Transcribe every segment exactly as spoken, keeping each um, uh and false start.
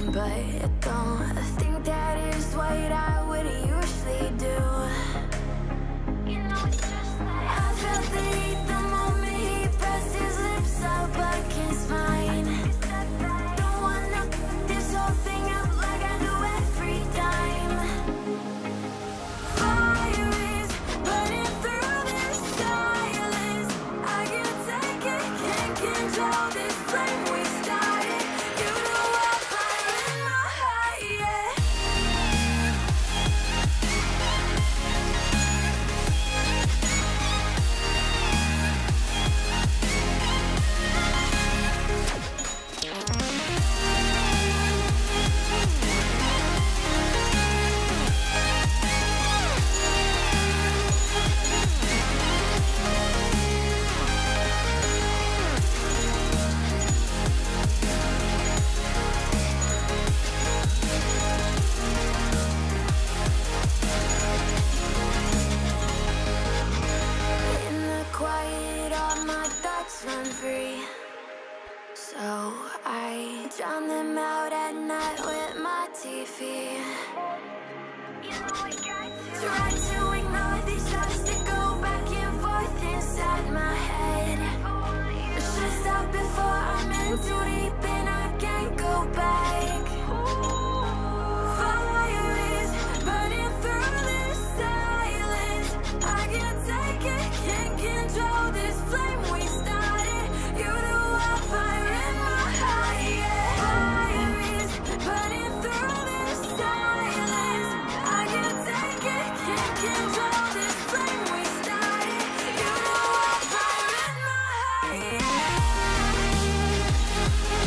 but I don't think that is what I would usually do. You know, it's just like I felt the heat the moment he pressed his lips up against mine. Don't wanna f this whole thing up like I do every time. Fire is burning through this silence. I can't take it, can't control this flame we started. You know I'm fire in my heart, yeah. In the quiet, all my thoughts run free. So I drown them out at night with my T V. Try to ignore these thoughts that go back and forth inside my head. I should stop before I'm in too deep and I can't go back. Fire is burning through this silence. I can't take it, can't control this flame we started. You know I'm fire in my heart, yeah. Fire is burning through this silence. I can't take it, can't control this flame we started. You know I'm fire in my heart, yeah.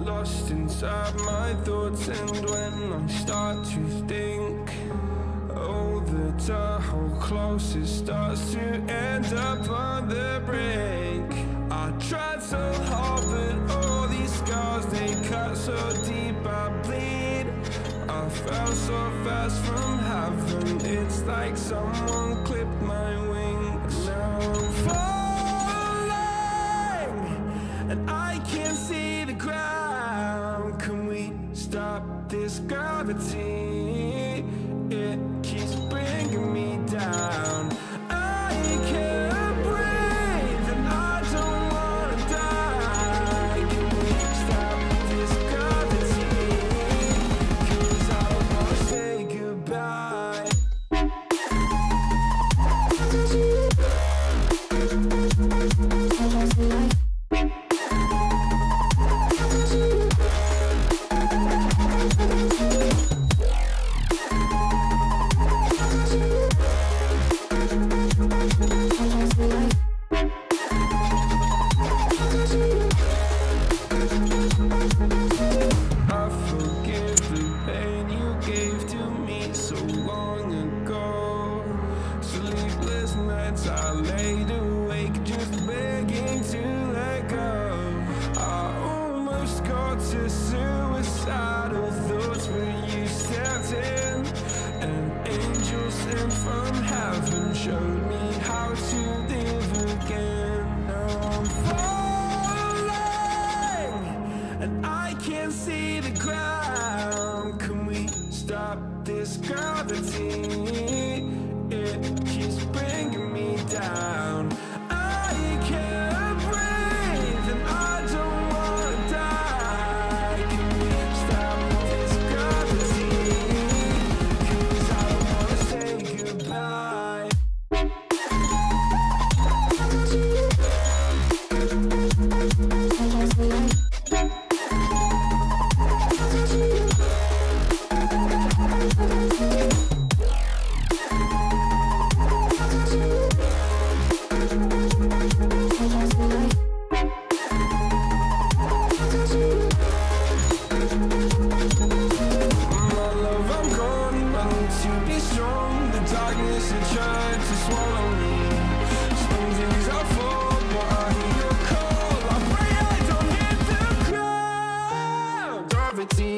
lost inside my thoughts, and when I start to think, oh, the Tahoe closest starts to end up on the brink. I tried so hard, but all these scars, they cut so deep, I bleed. I fell so fast from heaven, it's like someone clipped my wings. Now I'm falling, and I can't see the ground. Can we stop this gravity? It keeps bringing me down. I can't breathe, and I don't wanna die. Can we stop this gravity? 'Cause I don't wanna say goodbye. I laid awake just begging to let go. I almost got to suicidal thoughts, but you stepped in. An angel sent from heaven showed me how to live again. Now I'm falling, and I can't see the ground. Can we stop this gravity? It keeps bringing me down. I can't breathe, and I don't wanna die. Can we stop this gravity? 'Cause I don't wanna say goodbye. Darkness that tried to swallow me. Some days I fall, but I hear your call. I pray I don't hit the ground. Gravity